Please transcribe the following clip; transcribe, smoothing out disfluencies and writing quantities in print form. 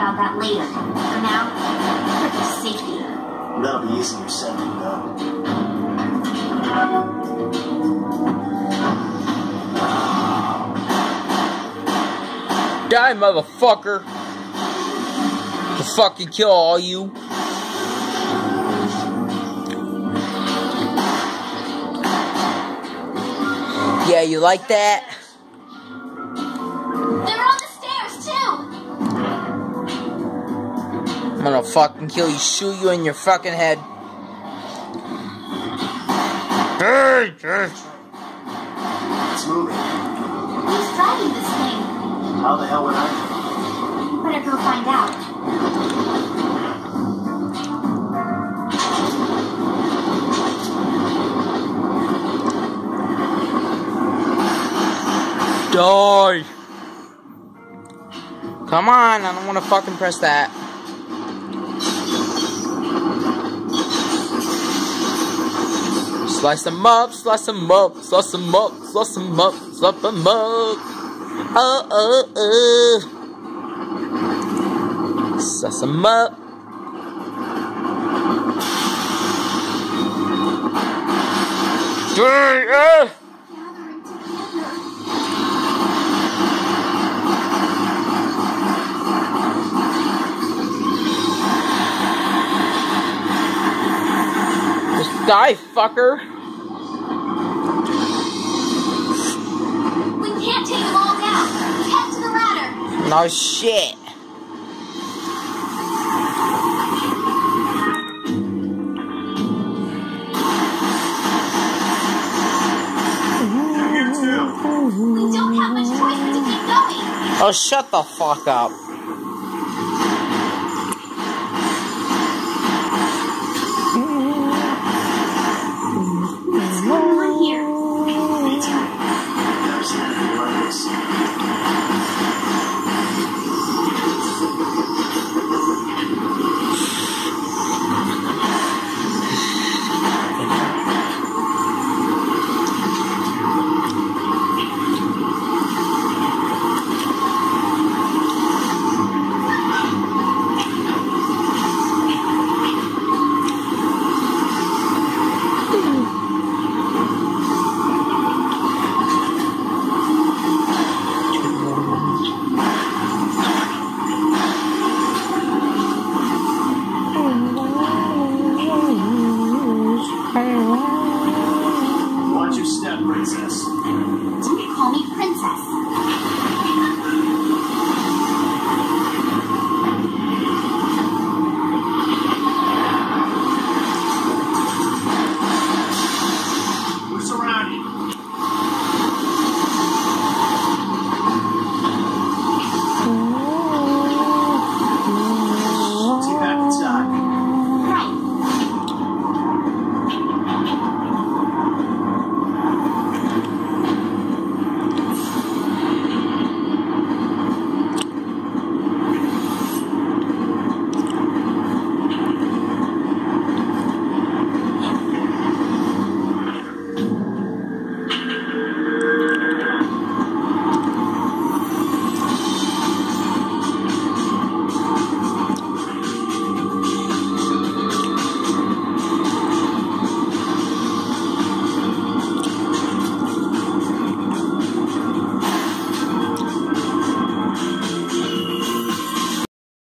about that later. For now, protect safety. That'll be easier said than done. Die, motherfucker! To fucking kill all you. Yeah, you like that? They're on the stairs, too! I'm gonna fucking kill you, shoot you in your fucking head. It's moving. Who's driving this thing? How the hell would I know? Better go find out. Die! Come on, I don't want to fucking press that. Slice them up, slice them up, slice them up, slice them up, slice them up. Slice them up. Just die, fucker. We can't take them all down. Head to the ladder. No shit. We don't have much choice but to keep going. Oh, shut the fuck up.